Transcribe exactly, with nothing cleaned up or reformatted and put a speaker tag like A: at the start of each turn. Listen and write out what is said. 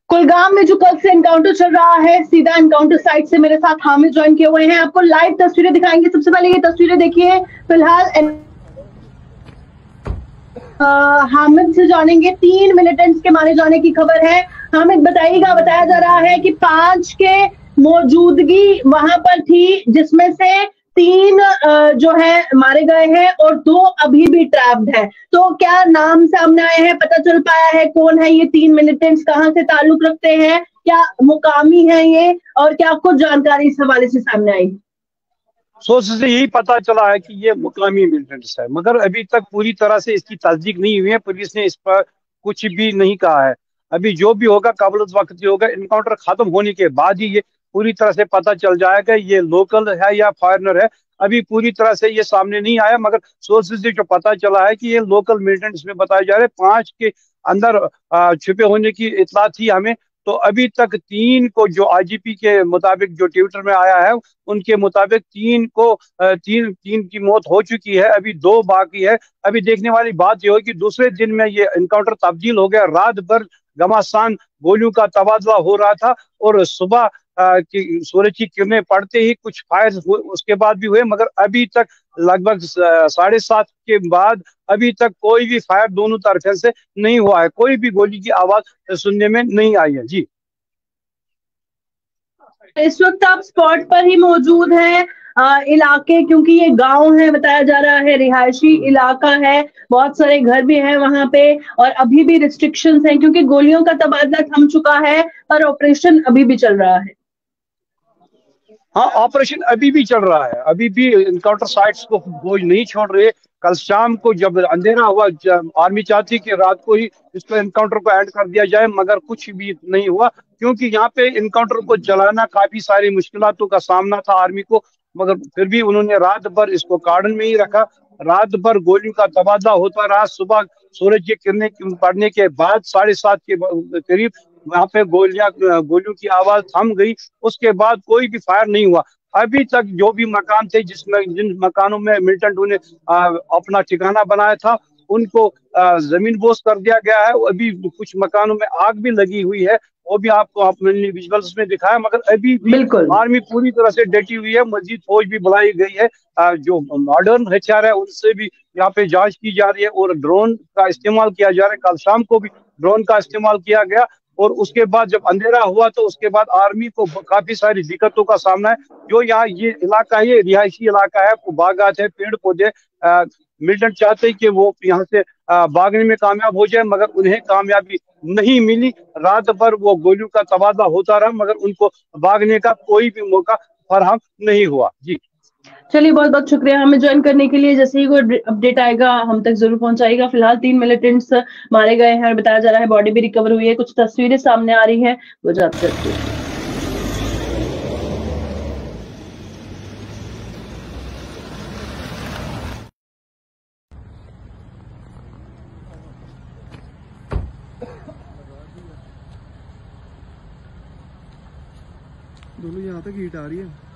A: कुलगाम में जो कल से एनकाउंटर चल रहा है, सीधा एनकाउंटर साइट से मेरे साथ हामिद ज्वाइन किए हुए हैं। आपको लाइव तस्वीरें दिखाएंगे। सबसे पहले ये तस्वीरें देखिए। फिलहाल हामिद से जानेंगे, तीन मिलिटेंट्स के मारे जाने की खबर है। हामिद बताइएगा, बताया जा रहा है कि पांच के मौजूदगी वहां पर थी, जिसमें से तीन जो है मारे गए हैं और दो अभी भी ट्रैप्ड हैं। तो क्या नाम सामने आए हैं, पता चल पाया है कौन है ये तीन मिलिटेंट्स, कहां से ताल्लुक रखते हैं, क्या मुकामी है ये, और क्या कुछ जानकारी इस हवाले से सामने आई?
B: सोर्स से यही पता चला है कि ये मुकामी मिलिटेंट्स है, मगर अभी तक पूरी तरह से इसकी तस्दीक नहीं हुई है। पुलिस ने इस पर कुछ भी नहीं कहा है। अभी जो भी होगा काबिल वक्त ही होगा। इनकाउंटर खत्म होने के बाद ही ये पूरी तरह से पता चल जाएगा ये लोकल है या फॉरेनर है। अभी पूरी तरह से ये सामने नहीं आया, मगर सोर्सेज से जो पता चला है कि ये लोकल मिलिटेंट्स में बताया जा रहा है। पांच के अंदर छुपे होने की इतला थी हमें। तो अभी तक तीन को, जो आईजीपी के मुताबिक जो ट्विटर में आया है, उनके मुताबिक तीन को तीन तीन की मौत हो चुकी है, अभी दो बाकी है। अभी देखने वाली बात यह हो कि दूसरे दिन में ये एनकाउंटर तब्दील हो गया। रात भर घमासान गोलियों का तबादला हो रहा था और सुबह की सूरज की किरणें पड़ते ही कुछ फायर उसके बाद भी हुए, मगर अभी तक लगभग साढ़े सात के बाद अभी तक कोई भी फायर दोनों तरफ से नहीं हुआ है। कोई भी गोली की आवाज सुनने में नहीं आई है। जी,
A: इस वक्त आप स्पॉट पर ही मौजूद हैं। आ, इलाके, क्योंकि ये गांव है बताया जा रहा है, रिहायशी इलाका है, बहुत सारे घर भी हैं वहां पे, और अभी भी रिस्ट्रिक्शंस हैं क्योंकि गोलियों का तबादला थम चुका है और ऑपरेशन अभी भी चल रहा है।
B: हाँ, ऑपरेशन अभी भी चल रहा है। अभी भी इनकाउंटर साइट्स को बोझ नहीं छोड़ रहे। कल शाम को जब अंधेरा हुआ, आर्मी चाहती कि रात को ही इसको इनकाउंटर को ऐड कर दिया जाए, मगर कुछ भी नहीं हुआ, क्योंकि यहाँ पे इनकाउंटर को चलाना काफी सारी मुश्किलातों का सामना था आर्मी को। मगर फिर भी उन्होंने रात भर इसको कार्डन में ही रखा। रात भर गोलियों का तबादला होता रहा। सुबह सूरज की किरणें पड़ने के बाद साढ़े सात के करीब वहां पे गोलियां गोलियों की आवाज थम गई। उसके बाद कोई भी फायर नहीं हुआ। अभी तक जो भी मकान थे, जिसमें जिन मकानों में मिलिटेंटों ने अपना ठिकाना बनाया था, उनको आ, जमीन बोस कर दिया गया है। अभी कुछ मकानों में आग भी लगी हुई है, वो भी आपको आपने विजुअल्स में दिखाया। मगर अभी भी
A: बिल्कुल।
B: आर्मी पूरी तरह से डटी हुई है। मजीद फौज भी बढ़ाई गई है। आ, जो मॉडर्न हथियार है उनसे भी यहाँ पे जांच की जा रही है और ड्रोन का इस्तेमाल किया जा रहा है। कल शाम को भी ड्रोन का इस्तेमाल किया गया और उसके बाद जब अंधेरा हुआ तो उसके बाद आर्मी को काफी सारी दिक्कतों का सामना है। जो यहाँ ये इलाका है, ये रिहायशी इलाका है, बागात है, पेड़ पौधे। मिलिटेंट चाहते हैं कि वो यहाँ से आ, भागने में कामयाब हो जाए, मगर उन्हें कामयाबी नहीं मिली। रात भर वो गोलियों का तबादला होता रहा, मगर उनको भागने का कोई भी मौका फराहम नहीं हुआ। जी,
A: चलिए, बहुत बहुत शुक्रिया हमें ज्वाइन करने के लिए। जैसे ही कोई अपडेट आएगा हम तक जरूर पहुंचाएगा। फिलहाल तीन मिलिटेंट्स मारे गए हैं और बताया जा रहा है बॉडी भी रिकवर हुई है। कुछ तस्वीरें सामने आ रही हैं, वो जो आपसे
C: दोनों यहाँ तक हीट आ रही है।